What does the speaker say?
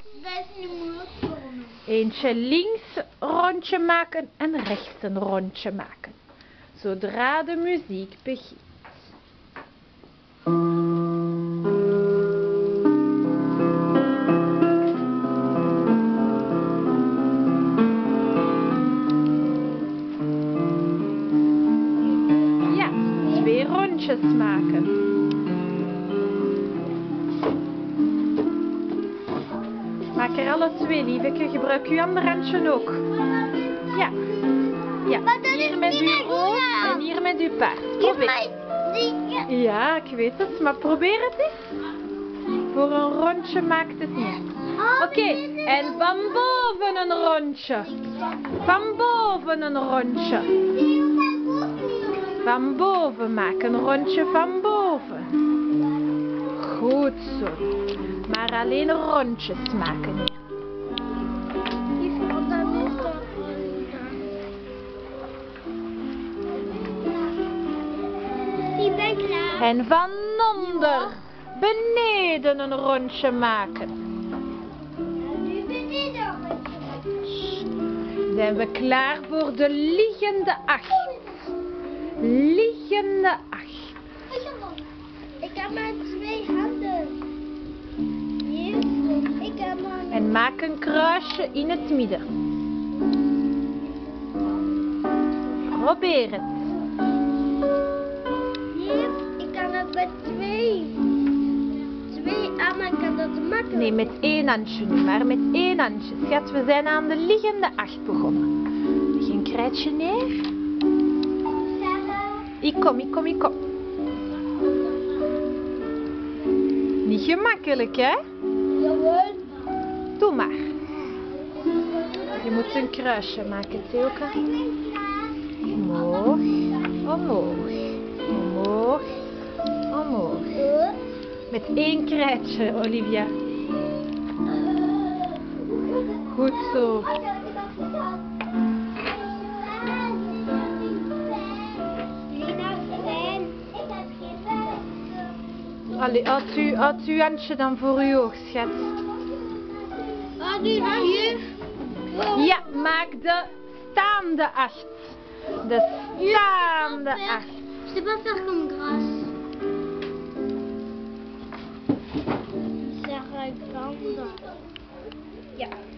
Eentje links rondje maken en rechts een rondje maken. Zodra de muziek begint. Ja, 2 rondjes maken. Maak er alle 2, lieveke. Gebruik uw andere handje ook. Ja. Ja. Hier met uw oog en hier met uw paard. Probeer. Ja, ik weet het, maar probeer het eens. Voor een rondje maakt het niet. Oké, en van boven een rondje. Van boven een rondje. Van boven maak een rondje van boven. Goed zo. Maar alleen rondjes maken hier. Ik ben klaar. En van onder beneden een rondje maken. Nu beneden een rondje. Zijn we klaar voor de liggende 8? Liggende 8. Ik heb maar 2 handen. Hier. Ik heb maar... En maak een kruisje in het midden. Probeer het. Hier. Ik kan het met 2. 2 aan, maar ik kan dat makkelijk. Nee, met 1 handje nu, maar met 1 handje. Schat, we zijn aan de liggende 8 begonnen. Leg een krijtje neer. Ik kom. Niet gemakkelijk, hè? Jawel. Doe maar. Je moet een kruisje maken, Theoka. Omhoog, omhoog, omhoog, omhoog. Met 1 krijtje, Olivia. Goed zo. Allee, houd uw handje dan voor uw oog, schat. Ja, maak de staande 8. De staande 8. Je sais pas faire comme Grâce. Ça regarde. Ja.